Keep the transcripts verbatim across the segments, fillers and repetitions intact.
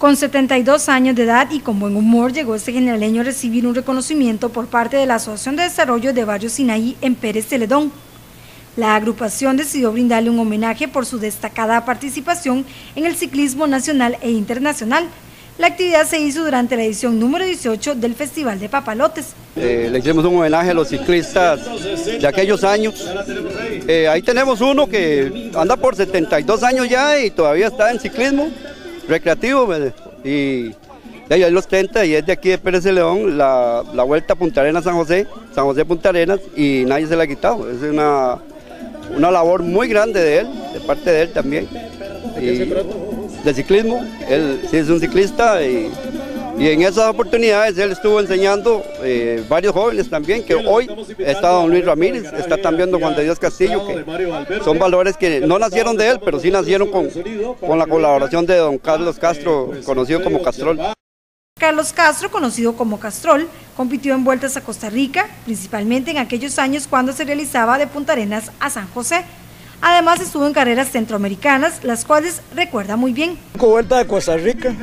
Con setenta y dos años de edad y con buen humor llegó este generaleño a recibir un reconocimiento por parte de la Asociación de Desarrollo de Barrio Sinaí en Pérez Celedón. La agrupación decidió brindarle un homenaje por su destacada participación en el ciclismo nacional e internacional. La actividad se hizo durante la edición número dieciocho del Festival de Papalotes. Eh, le hicimos un homenaje a los ciclistas de aquellos años. Eh, ahí tenemos uno que anda por setenta y dos años ya y todavía está en ciclismo recreativo, y de ahí los treinta, y es de aquí de Pérez Celedón, la, la vuelta a Punta Arenas San José, San José Punta Arenas, y nadie se la ha quitado. Es una, una labor muy grande de él, de parte de él también. ¿De qué se trata? De ciclismo, él sí es un ciclista, y, y en esas oportunidades él estuvo enseñando eh, varios jóvenes también, que hoy está don Luis Ramírez, está también don Juan de Dios Castillo, que son valores que no nacieron de él, pero sí nacieron con, con la colaboración de don Carlos Castro, conocido como Castrol. Carlos Castro, conocido como Castrol, compitió en vueltas a Costa Rica, principalmente en aquellos años cuando se realizaba de Punta Arenas a San José. Además estuvo en carreras centroamericanas, las cuales recuerda muy bien. Cinco vueltas de Costa Rica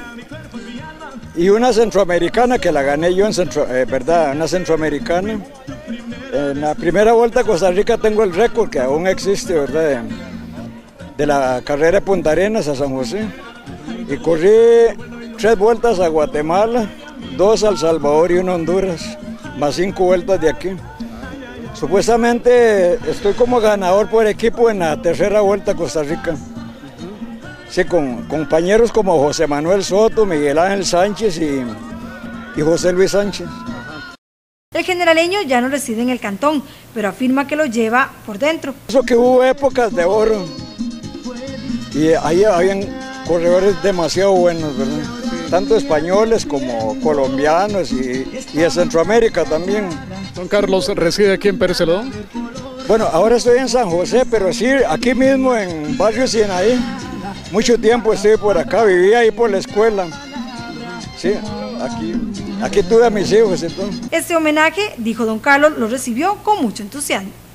y una centroamericana que la gané yo en centro, eh, verdad, una centroamericana. En la primera vuelta a Costa Rica tengo el récord que aún existe, verdad, de, de la carrera de Punta Arenas a San José. Y corrí tres vueltas a Guatemala, dos a El Salvador y una a Honduras, más cinco vueltas de aquí. Supuestamente estoy como ganador por equipo en la tercera vuelta a Costa Rica. Sí, con compañeros como José Manuel Soto, Miguel Ángel Sánchez y, y José Luis Sánchez. El generaleño ya no reside en el cantón, pero afirma que lo lleva por dentro. Eso que hubo épocas de oro y ahí habían corredores demasiado buenos, ¿verdad? Tanto españoles como colombianos y, y de Centroamérica también. Don Carlos, ¿reside aquí en Pérez Celedón? Bueno, ahora estoy en San José, pero sí, aquí mismo en Barrio Sinaí. Mucho tiempo estoy por acá, vivía ahí por la escuela. Sí, aquí, aquí tuve a mis hijos. Entonces. Este homenaje, dijo don Carlos, lo recibió con mucho entusiasmo.